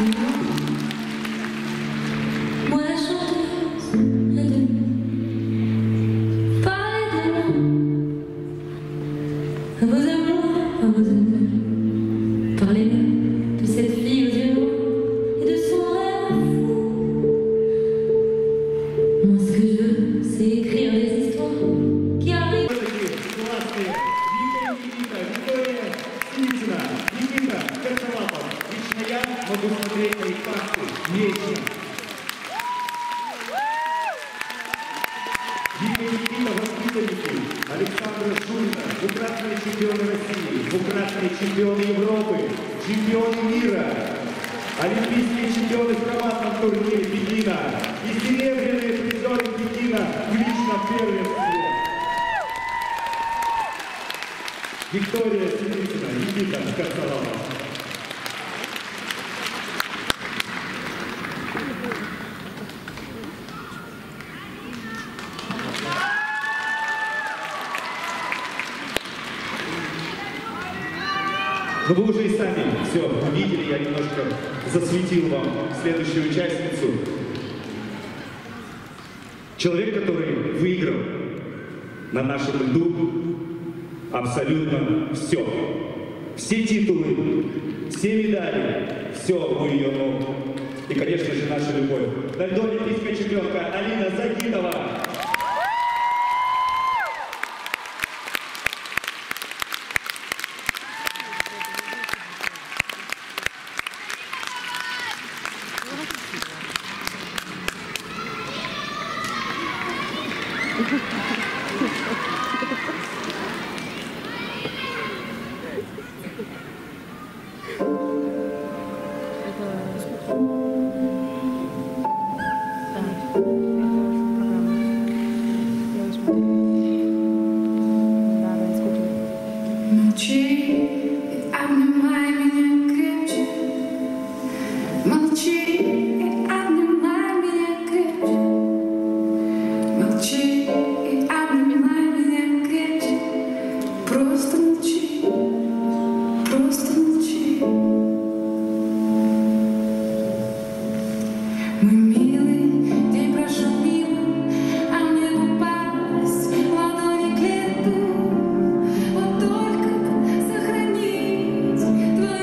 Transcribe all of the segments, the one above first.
Moi la chanteuse est de parler de moi, à vos amours, à vos amis. Parlez-moi de cette fille aux yeux noirs et de son rêve fou. Moi ce que je veux, c'est écrire des histoires qui arrivent. Могу смотреть на их факты вечно. Никита, воспитанники Александра Шульна, двукратные чемпионы России, двукратные чемпионы Европы, чемпионы мира, олимпийские чемпионы в командном турнире Пекина и серебряные призеры Пекина в личном первенстве. Виктория Синицына, Никита Скорцалова. Но вы уже и сами все увидели, я немножко засветил вам следующую участницу. Человек, который выиграл на нашем льду абсолютно все. Все титулы, все медали, все у ее ног. И, конечно же, наша любовь. На льду олимпийская чемпионка Алина Загитова. Твои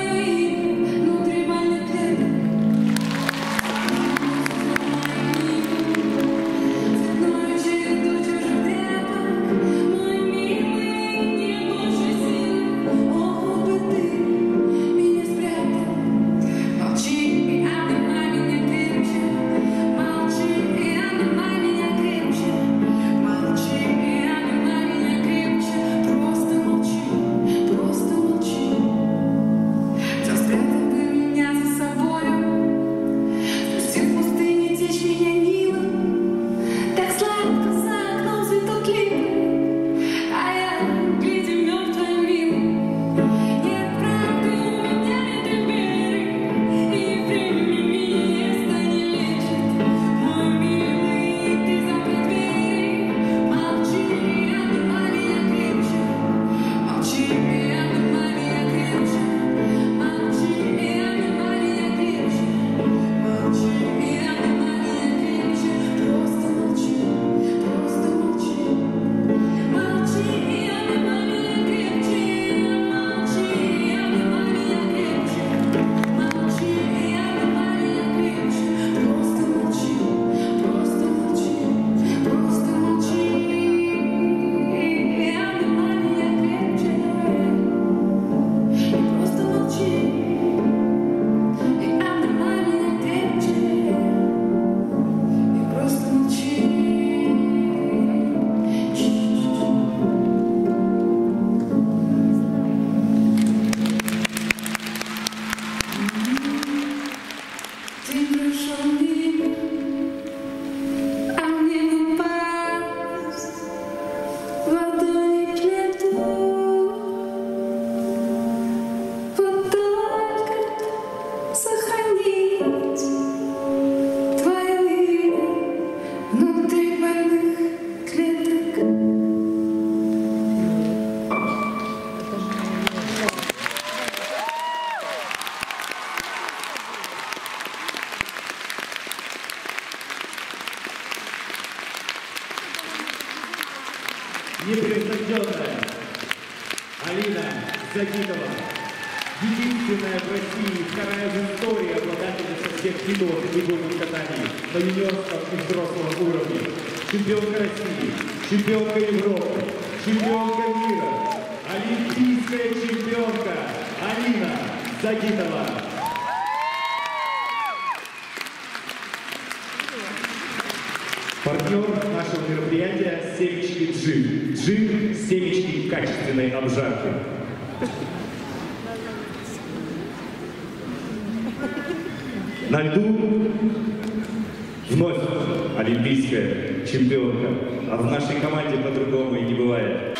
Алина Загитова. Единственная в России, вторая в истории обладательница всех видов фигурных катаний на юниорском и взрослом уровне. Чемпионка России, чемпионка Европы, чемпионка мира, олимпийская чемпионка Алина Загитова. Партнер нашего мероприятия — семечки Джим. Джим — семечки качественной обжарки. На льду вновь олимпийская чемпионка, а в нашей команде по-другому и не бывает.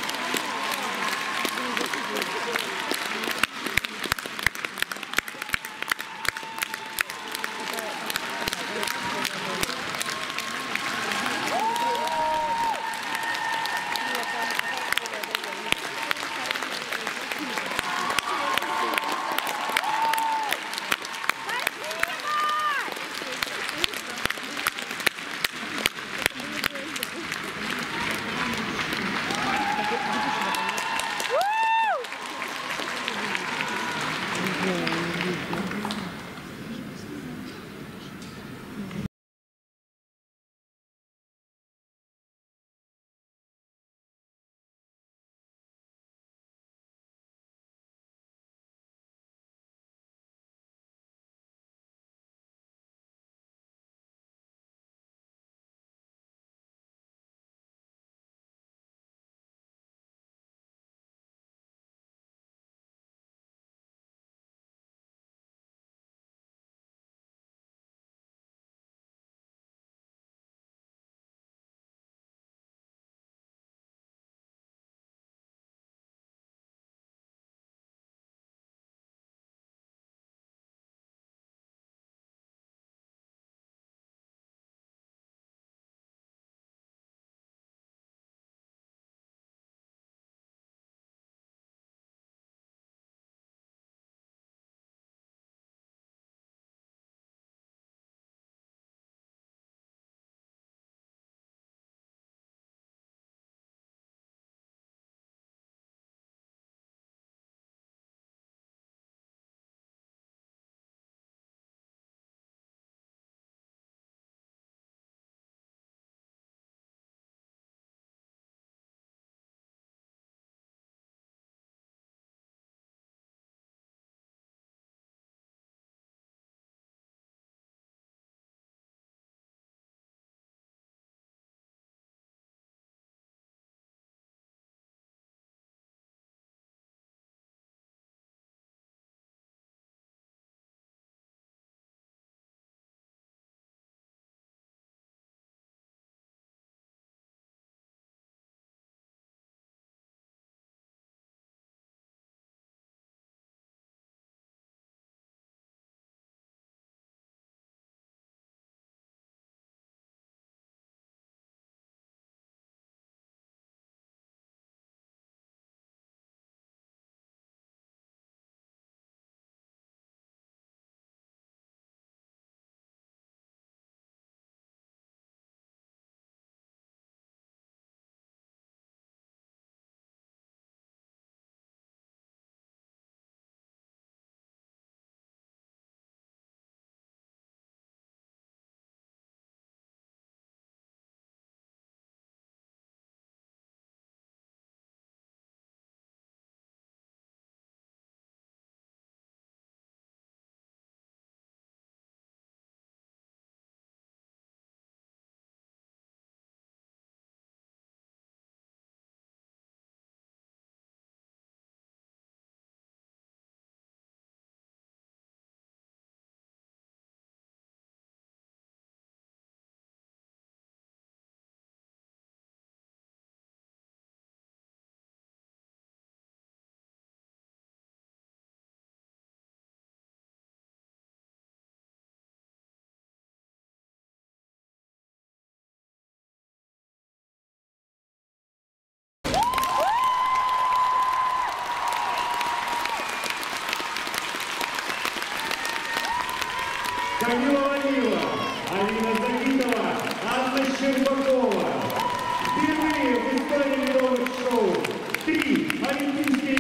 Камила Ванила, Алина Загитова, Анна Щербакова. Впервые в истории ледовых шоу 3 олимпийские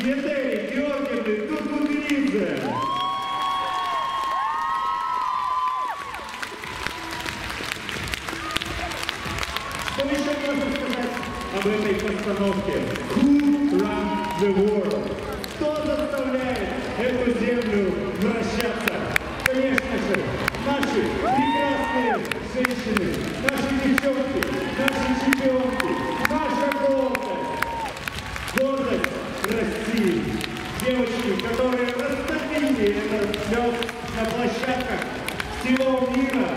Етери Георгиевны Тутберидзе. Что еще можно сказать об этой постановке? Who runs the world? Кто заставляет эту землю вращаться? Конечно же, наши прекрасные женщины, наши девчонки, наши чемпионки, наша гордость России. Девочки, которые растопили этот лед на площадках всего мира.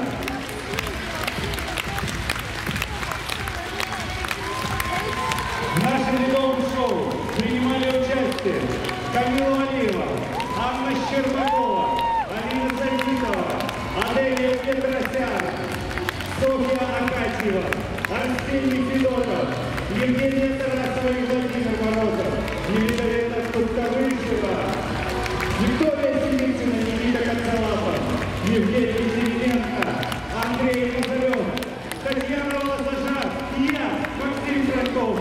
В нашем ледовом шоу принимали участие Камила Алиева, Анна Щербакова, Алина Зайдитова, Аделия Петросян, Софья Акатьева, Арсений Федотов, Евгения Тарасова и Владимир Морозов, Елизавета Куставышева, Виктория Синицына, Никита Коцалапов, Евгений Зелененко, Андрей Кузарев, Татьяна Лозажа и я, Максим Франков.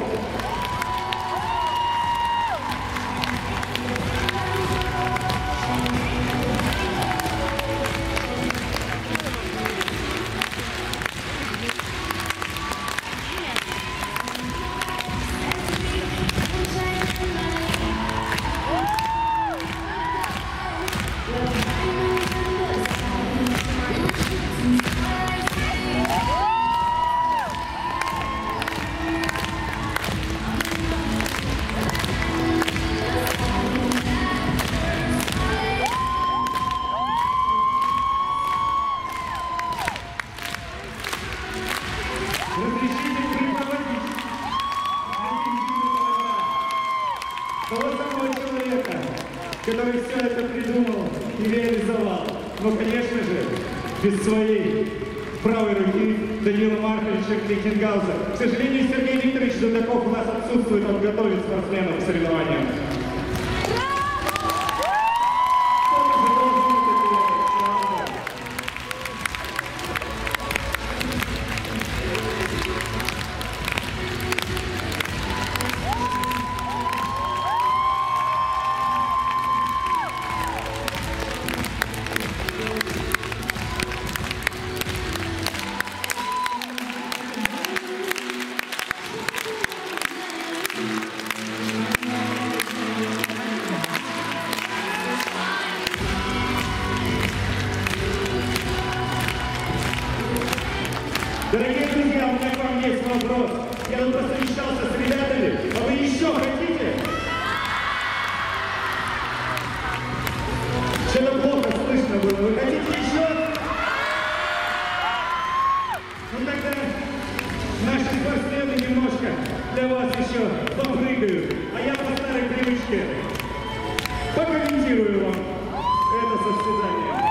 Разрешите преподавать того самого человека, который все это придумал и реализовал. Но, конечно же, без своей правой руки Данила Марковича Клейхенгауза. К сожалению, Сергей Викторович Дудаков у нас отсутствует, он готовит спортсменов к соревнованиям. Дорогие друзья, у меня к вам есть вопрос. Я тут посовещался с ребятами, а вы еще хотите? Что-то плохо слышно было. Вы хотите еще? Ну тогда наши спортсмены немножко для вас еще попрыгают. А я по старой привычке покомментирую вам это состязание.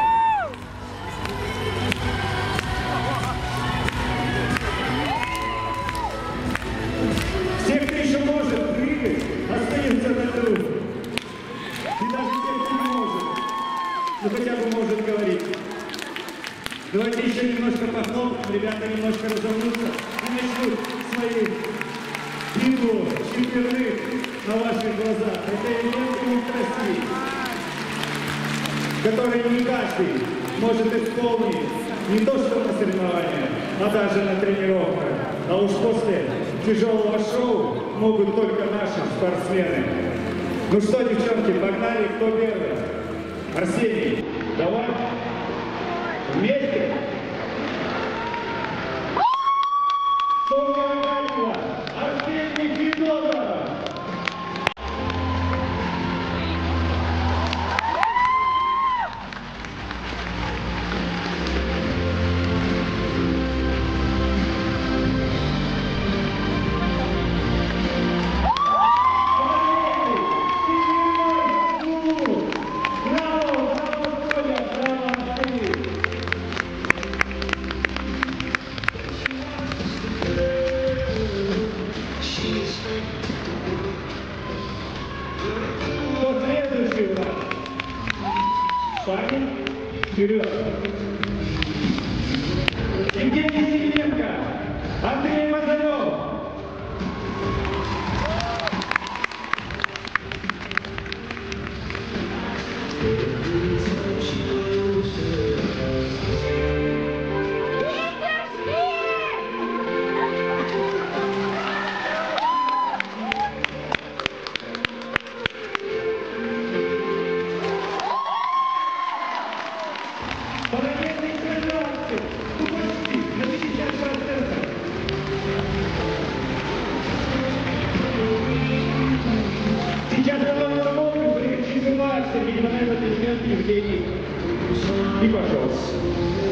Остается на труд. И даже те, кто не может, но хотя бы может говорить. Давайте еще немножко похлопаем, ребята немножко разомнутся и начнут свои битву четверных на ваших глазах. Это элементы России, которые не каждый может исполнить не то что на соревнованиях, а даже на тренировках. А уж после тяжелого шоу могут только наши спортсмены. Ну что, девчонки, погнали, кто первый? Арсений, давай. Вместе. Софья Акатьева, Арсений Федотов. Парень, вперед! Евгений Сиденко, Андрей Мазарев. Сейчас мы помогем, среди момента президента Евгений. И, пожалуйста.